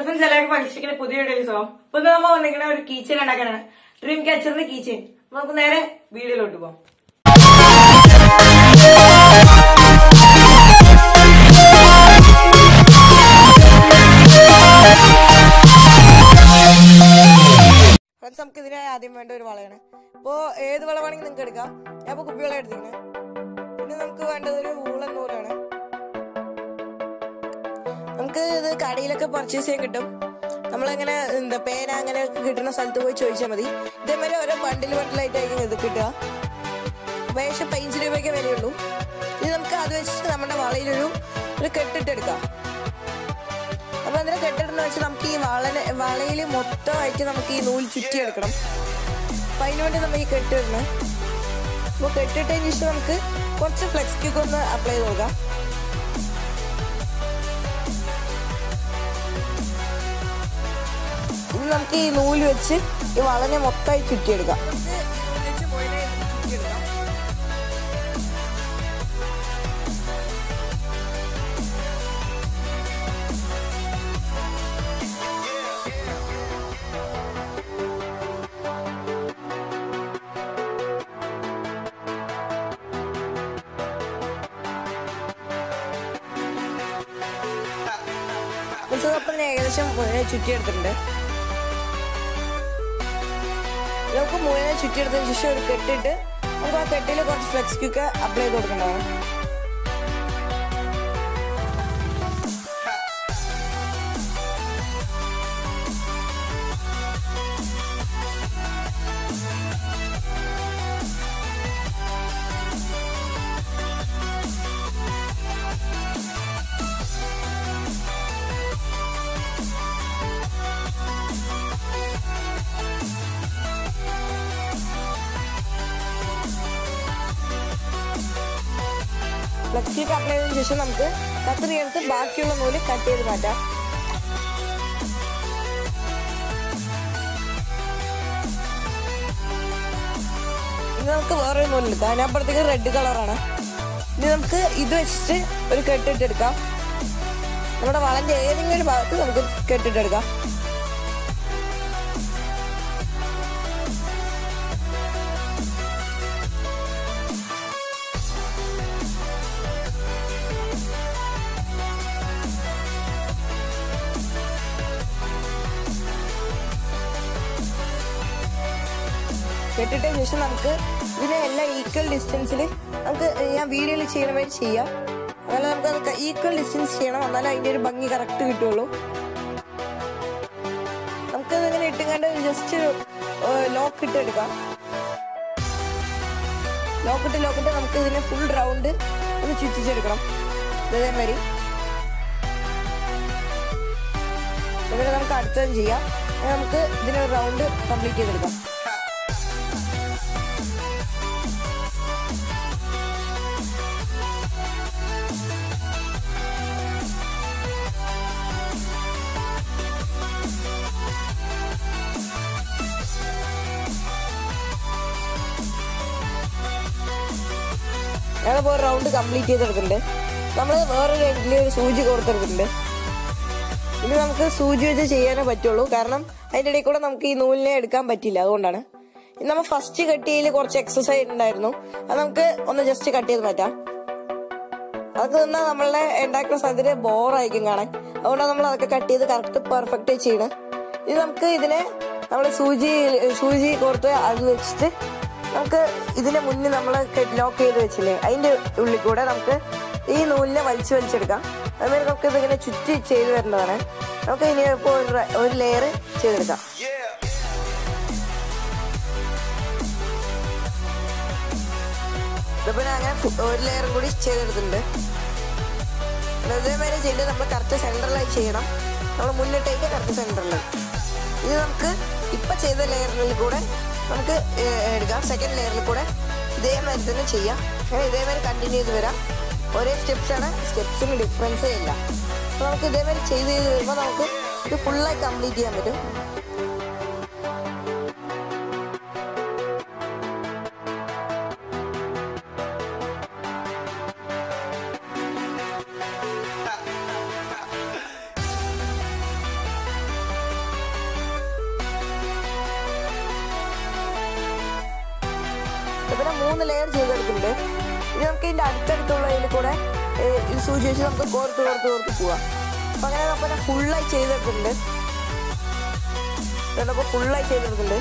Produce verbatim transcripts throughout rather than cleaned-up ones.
Friends എല്ലാവർക്കും പരീക്ഷിക്കുന്ന പുതിയ വീഡിയോസ് അപ്പൊ ഇത് നമ്മൾ വന്നിരിക്കുന്ന ഒരു കീച്ചെയിൻ ഉണ്ടാക്കാനാണ്. ഡ്രീം ക്യാച്ചറിന്റെ കീച്ചെയിൻ. നമുക്ക് നേരെ വീഡിയോയിലോട്ട് പോകാം. ഫ്രണ്ട്സ് നമുക്ക് ഇതിന് ആദ്യം വേണ്ട ഒരു വളയാണ്. ഇപ്പോ ഏത് വള വേണമെങ്കിൽ നിങ്ങൾക്ക് എടുക്കാം. ഞാൻ ഇപ്പൊ കുപ്പിവള എടുത്തിരിക്കണേ. പിന്നെ നമുക്ക് വേണ്ടത് ഒരു വൂളൻ നൂലാണ്. നമുക്ക് ഇത് കടയിലൊക്കെ പർച്ചേസ് ചെയ്യാൻ കിട്ടും. നമ്മളങ്ങനെ എന്താ പേന അങ്ങനെ കിട്ടുന്ന സ്ഥലത്ത് പോയി ചോദിച്ചാൽ മതി. ഇതേമാതിരി ഓരോ ബണ്ടിൽ ബണ്ടിലായിട്ടായിരിക്കും ഇത് കിട്ടുക. ഏകദേശം പതിനഞ്ച് രൂപയ്ക്ക് വിലയുള്ളൂ. ഇത് നമുക്ക് അത് വെച്ചിട്ട് നമ്മുടെ വളയിലൊരു ഒരു കെട്ടിട്ടെടുക്കാം. അപ്പൊ അതിനെ കെട്ടിടുന്ന വെച്ചാൽ നമുക്ക് ഈ വള വളയിൽ മൊത്തമായിട്ട് നമുക്ക് ഈ നൂല് ചുറ്റിയെടുക്കണം. അപ്പൊ അതിന് വേണ്ടി നമ്മൾ ഈ കെട്ടിടണം. അപ്പോൾ കെട്ടിട്ടതിന് ശേഷം നമുക്ക് കുറച്ച് ഫ്ലെക്സ് ക്യൂക്ക് ഒന്ന് അപ്ലൈ ചെയ്ത് കൊടുക്കാം. ഇനി നമുക്ക് ഈ നൂല് വെച്ച് ഈ വളനെ മൊത്തമായി ചുറ്റിയെടുക്കാം. അപ്പം ഏകദേശം മുഴുവൻ ചുറ്റിയെടുത്തിട്ടുണ്ട്. നമുക്ക് മുഴുവൻ ചുറ്റിയെടുത്തതിന് ശേഷം ഒരു കെട്ടിട്ട് നമുക്ക് ആ കെട്ടിൽ കുറച്ച് ഫ്ലെക്സ് ക്യൂക്ക് അപ്ലൈ ചെയ്ത് കൊടുക്കേണ്ടതാണ്. ഫ്ലെക്സ് ക്യൂക്ക് അപ്ലൈ ചെയ്തതിനു ശേഷം നമുക്ക് കത്രി എടുത്ത് ബാക്കിയുള്ള നൂല് കട്ട് ചെയ്ത് മാറ്റാം. ഇനി നമുക്ക് വേറൊരു നൂലെടുക്കാം. അതിനപ്പുറത്തേക്ക് റെഡ് കളറാണ്. ഇനി നമുക്ക് ഇത് വെച്ചിട്ട് ഒരു കെട്ടിട്ടെടുക്കാം. നമ്മുടെ വളന്റെ ഏതെങ്കിലും ഒരു ഭാഗത്ത് നമുക്ക് കെട്ടിട്ടെടുക്കാം. കെട്ടിട്ടതിന് ശേഷം നമുക്ക് ഇതിനെ എല്ലാം ഈക്വൽ ഡിസ്റ്റൻസിൽ നമുക്ക് ഞാൻ വീഡിയോയിൽ ചെയ്യണ വരെ ചെയ്യാം. അതുപോലെ നമുക്ക് അത് ഈക്വൽ ഡിസ്റ്റൻസ് ചെയ്യണം. എന്നാലും അതിൻ്റെ ഒരു ഭംഗി കറക്റ്റ് കിട്ടുള്ളൂ. നമുക്കത് ഇങ്ങനെ ഇട്ടുകൊണ്ട് ജസ്റ്റ് ലോക്ക് ഇട്ട് എടുക്കാം. ലോക്കിട്ട് ലോക്കിട്ട് നമുക്ക് ഇതിനെ ഫുൾ റൗണ്ട് ഒന്ന് ചുറ്റിച്ചെടുക്കണം. ഇതേമാതിരി അതുപോലെ നമുക്ക് അടുത്തതും ചെയ്യാം. നമുക്ക് ഇതിനെ റൗണ്ട് കംപ്ലീറ്റ് ചെയ്തെടുക്കാം. ഞങ്ങളിപ്പോൾ ഒരു റൗണ്ട് കംപ്ലീറ്റ് ചെയ്തെടുത്തിട്ടുണ്ട്. നമ്മൾ വേറൊരു എൻഡിൽ ഒരു സൂചി കോർത്തെടുത്തിട്ടുണ്ട്. ഇനി നമുക്ക് സൂചി വെച്ച് ചെയ്യാനേ പറ്റുള്ളൂ. കാരണം അതിൻ്റെ ഇടയിൽ കൂടെ നമുക്ക് ഈ നൂലിനെ എടുക്കാൻ പറ്റില്ല. അതുകൊണ്ടാണ് ഇനി നമ്മൾ ഫസ്റ്റ് കട്ട് ചെയ്യൽ കുറച്ച് എക്സസൈസ് ഉണ്ടായിരുന്നു. അത് നമുക്ക് ഒന്ന് ജസ്റ്റ് കട്ട് ചെയ്ത് മാറ്റാം. അതൊക്കെ നിന്നാൽ നമ്മളെ ഉണ്ടാക്കുന്ന സാധ്യത ബോറായിരിക്കും കാണാൻ. അതുകൊണ്ടാണ് നമ്മൾ അതൊക്കെ കട്ട് ചെയ്ത് കറക്റ്റ് പെർഫെക്റ്റ് ചെയ്യണം. ഇത് നമുക്ക് ഇതിനെ നമ്മൾ സൂചി സൂചി കോർത്ത് അത് വെച്ചിട്ട് നമുക്ക് ഇതിന്റെ മുന്നിൽ നമ്മൾ ലോക്ക് ചെയ്ത് വെച്ചില്ലേ അതിന്റെ ഉള്ളിൽ കൂടെ നമുക്ക് ഈ നൂലിനെ വലിച്ചു വലിച്ചെടുക്കാം. അതുമാതിരി നമുക്ക് ഇതിങ്ങനെ ചുറ്റി ചെയ്ത് വരേണ്ടതാണ്. നമുക്ക് ഇനി ഇപ്പോൾ ഒരു ലെയർ ചെയ്തെടുക്കാം. ഇതിപ്പോൾ ഞാൻ അങ്ങനെ ഒരു ലെയറും കൂടി ചെയ്തെടുത്തിട്ടുണ്ട്. അതേമാതിരി ചെയ്ത് നമ്മൾ കറക്റ്റ് സെൻറ്ററിലായി ചെയ്യണം. നമ്മൾ മുന്നിട്ടേക്ക് കറക്റ്റ് സെൻറ്ററിലായി. ഇത് നമുക്ക് ഇപ്പം ചെയ്ത ലെയറിൽ കൂടെ നമുക്ക് എടുക്കാം. സെക്കൻഡ് ലെയറിൽ കൂടെ ഇതേമാതിരി തന്നെ ചെയ്യാം. അങ്ങനെ ഇതേമാതിരി കണ്ടിന്യൂ ചെയ്ത് വരാം. ഒരേ സ്റ്റെപ്സാണ്, സ്റ്റെപ്സിന് ഡിഫറൻസേ ഇല്ല. അപ്പോൾ നമുക്ക് ഇതേമാതിരി ചെയ്ത് ചെയ്ത് വരുമ്പോൾ നമുക്ക് ഇത് ഫുള്ളായി കംപ്ലീറ്റ് ചെയ്യാൻ പറ്റും. മൂന്ന് ലെയർ ചെയ്തെടുക്കുന്നുണ്ട്. ഇനി നമുക്ക് ഇതിൻ്റെ അടുത്തടുത്തുള്ളതിൽ കൂടെ ഇത് സൂചി വെച്ച് നമുക്ക് കോർത്ത് കോർത്ത് കോർത്ത് പോവാം. അപ്പം അങ്ങനെ അപ്പം ഞാൻ ഫുള്ളായി ചെയ്തെടുക്കുന്നുണ്ട്. അപ്പോൾ ഫുള്ളായി ചെയ്തെടുക്കുന്നുണ്ട്.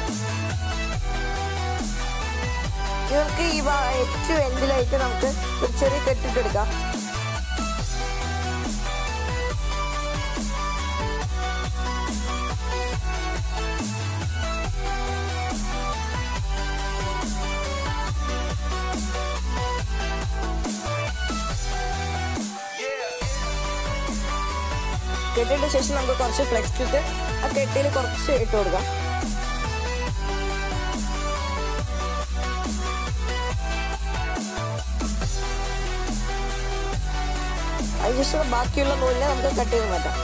ഇനി നമുക്ക് ഈ ഏറ്റവും എൻഡിലായിട്ട് നമുക്ക് ഒരു ചെറിയ കെട്ടിട്ടെടുക്കാം. കെട്ടിട്ട ശേഷം നമുക്ക് കുറച്ച് ഫ്ലെക്സ് ഇട്ട് ആ കെട്ടിയിൽ കുറച്ച് ഇട്ട് കൊടുക്കാം. അതിനുശേഷം ബാക്കിയുള്ള നൂലിനെ നമുക്ക് കട്ട് ചെയ്ത് മാറ്റാം.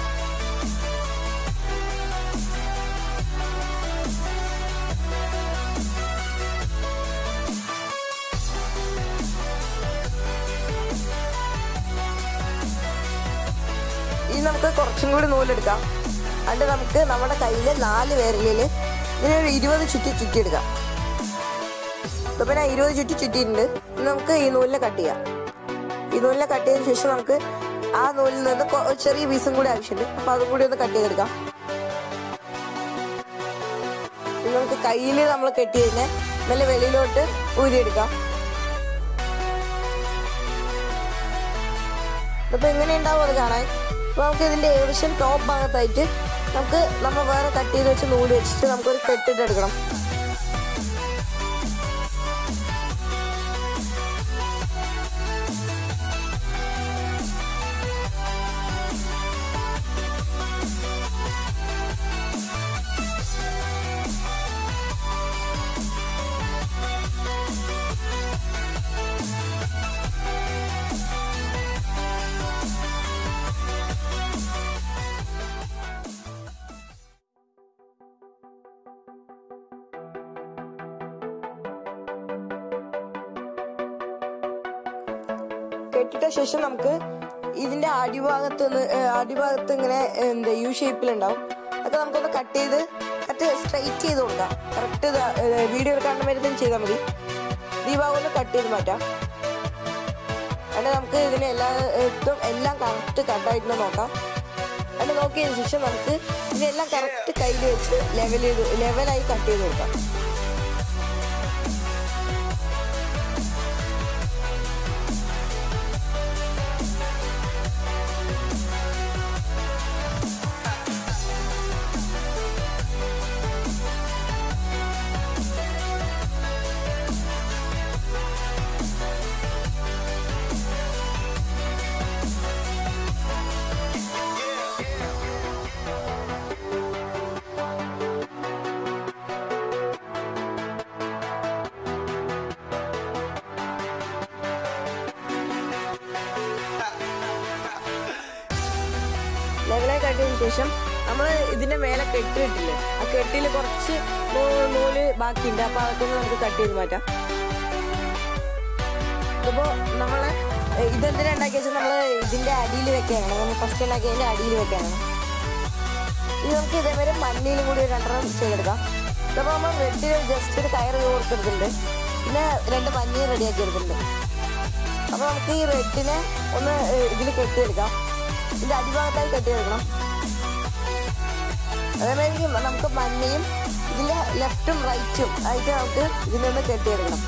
ഇനി നമുക്ക് കുറച്ചും കൂടി നൂലെടുക്കാം. എന്നിട്ട് നമുക്ക് നമ്മുടെ കയ്യിൽ നാല് വിരലിൽ ഇതിനൊരു ഇരുപത് ചുറ്റി ചുറ്റി എടുക്കാം. ഇപ്പം ഞാൻ ഇരുപത് ചുറ്റി ചുറ്റിയിട്ടുണ്ട്. ഇനി നമുക്ക് ഈ നൂലിനെ കട്ട് ചെയ്യാം. ഈ നൂലിനെ കട്ട് ചെയ്തതിന് ശേഷം നമുക്ക് ആ നൂലിൽ നിന്ന് ചെറിയ പീസും കൂടി ആവശ്യമുണ്ട്. അപ്പം അതും കൂടി ഒന്ന് കട്ട് ചെയ്തെടുക്കാം. ഇനി നമുക്ക് കയ്യിൽ നമ്മൾ കെട്ടി കഴിഞ്ഞാൽ നല്ല വെളിയിലോട്ട് ഊരിയെടുക്കാം. അപ്പം എങ്ങനെ ഉണ്ടാവും അത് കാണാൻ. അപ്പോൾ നമുക്ക് ഇതിൻ്റെ ഏകദേശം ടോപ്പ് ഭാഗത്തായിട്ട് നമുക്ക് നമ്മൾ വേറെ കട്ട് ചെയ്ത് വെച്ച് നൂല് വെച്ചിട്ട് നമുക്കൊരു കെട്ടിട്ടെടുക്കണം. കെട്ടിട്ട ശേഷം നമുക്ക് ഇതിന്റെ അടിഭാഗത്ത് അടിഭാഗത്ത് ഇങ്ങനെ എന്താ യു ഷേപ്പിലുണ്ടാവും. അതൊക്കെ നമുക്കൊന്ന് കട്ട് ചെയ്ത് കട്ട് സ്ട്രൈറ്റ് ചെയ്ത് കൊടുക്കാം. കറക്റ്റ് വീഡിയോ എടുക്കാൻ വരുന്ന ചെയ്താൽ മതി. ഈ ഭാഗം ഒന്ന് കട്ട് ചെയ്ത് മാറ്റാം. എന്നിട്ട് നമുക്ക് ഇതിന് എല്ലാ എല്ലാം കറക്റ്റ് കട്ടായിട്ട് നോക്കാം. എന്നിട്ട് നോക്കിയതിന് ശേഷം നമുക്ക് ഇതിനെല്ലാം കറക്റ്റ് കയ്യിൽ വെച്ച് ലെവൽ ചെയ്ത് ലെവലായി കട്ട് ചെയ്ത് കൊടുക്കാം. ലെവലായി കട്ട് ചെയ്തതിന് ശേഷം നമ്മൾ ഇതിന്റെ മേലെ കെട്ടിട്ടില്ലേ, ആ കെട്ടിൽ കുറച്ച് നൂല് ബാക്കിയുണ്ട്. അപ്പൊ അതൊക്കെ നമുക്ക് കട്ട് ചെയ്ത് മാറ്റാം. ഇതിപ്പോ നമ്മള് ഇതെന്തിനാ ഉണ്ടാക്കിയ വെച്ചാൽ നമ്മള് ഇതിന്റെ അടിയിൽ വെക്കാനാണ്. നമ്മൾ ഫസ്റ്റ് ഉണ്ടാക്കിയതിന്റെ അടിയിൽ വെക്കാനാണ്. ഇത് നമുക്ക് ഇതേവരെ മണ്ണിലും കൂടി രണ്ടെണ്ണം ചെയ്തെടുക്കാം. ഇതിപ്പോ നമ്മൾ റെഡിൽ ജസ്റ്റ് ഒരു കയറ് കൊടുത്തിട്ടുണ്ട്. പിന്നെ രണ്ട് മഞ്ഞയും റെഡിയാക്കി എടുത്തിട്ടുണ്ട്. അപ്പൊ നമുക്ക് ഈ റെഡിനെ ഒന്ന് ഇതിൽ കെട്ടിയെടുക്കാം. ഇതിന്റെ അടിഭാഗത്തായി കെട്ടിയെടുക്കണം. അതേമാതിരി നമുക്ക് മഞ്ഞയും ഇതിന്റെ ലെഫ്റ്റും റൈറ്റും ആയിട്ട് നമുക്ക് ഇതിനൊന്ന് കെട്ടിയെടുക്കണം.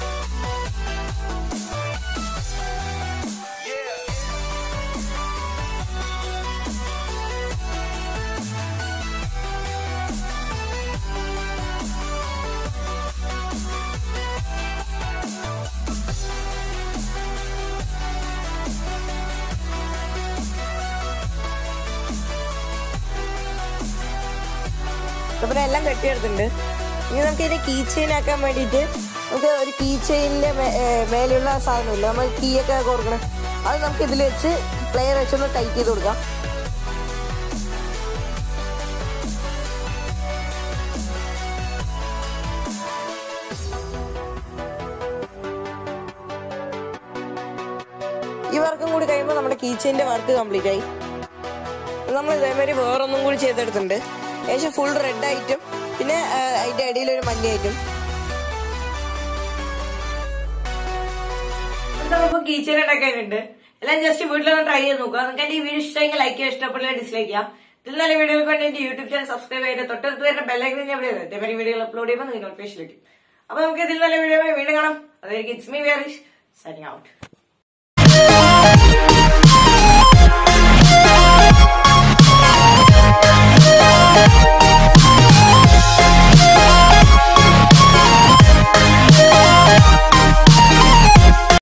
അപ്പം എല്ലാം കെട്ടിയെടുത്തിട്ടുണ്ട്. ഇനി നമുക്ക് ഇതിന്റെ കീ ചെയിൻ ആക്കാൻ വേണ്ടിയിട്ട് നമുക്ക് ഒരു കീ ചെയിനിന്റെ മേലെയുള്ള സാധനമില്ല, നമ്മൾ കീ ഒക്കെ കൊടുക്കണം. അത് നമുക്ക് ഇതിൽ വെച്ച് പ്ലെയർ വെച്ചൊന്ന് ടൈറ്റ് ചെയ്ത് കൊടുക്കാം. ഈ വർക്കും കൂടി കഴിയുമ്പോൾ നമ്മുടെ കീ ചെയിന്റെ വർക്ക് കംപ്ലീറ്റ് ആയി. നമ്മൾ ഇതേമാതിരി വേറൊന്നും കൂടി ചെയ്തെടുത്തിട്ടുണ്ട്. ഏകദേശം ഫുൾ റെഡ് ആയിട്ടും പിന്നെ അതിന്റെ അടിയിൽ ഒരു മഞ്ഞ ആയിട്ടും. അടുത്ത നമുക്ക് കീച്ചൻ ഉണ്ടാക്കാനുണ്ട്. എല്ലാം ജസ്റ്റ് വീട്ടിലൊന്ന് ട്രൈ ചെയ്ത് നോക്കുക. നിങ്ങൾക്ക് എന്റെ ഈ വീഡിയോ ഇഷ്ടമെങ്കിൽ ലൈക്ക് ചെയ്യുക, ഇഷ്ടപ്പെട്ടില്ല ഡിസ്ലൈക്ക് ചെയ്യാം. ഇതിൽ നല്ല വീഡിയോകൾക്ക് വേണ്ടി എന്റെ യൂട്യൂബ് ചാനൽ സബ്സ്ക്രൈബ് ചെയ്ത് തൊട്ടടുത്ത് വരുന്ന ബെല്ലൈക്കൻ ഞാൻ വിളിയത് ഇതേപോലെ വീഡിയോകൾ അപ്ലോഡ് ചെയ്യുമ്പോൾ നിങ്ങൾക്ക് നോട്ടിഫിക്കേഷൻ ലഭിക്കും. അപ്പൊ നമുക്ക് ഇതിൽ നല്ല വീഡിയോ വീണ്ടും കാണാം. അതായിരിക്കും it's me Varish signing out.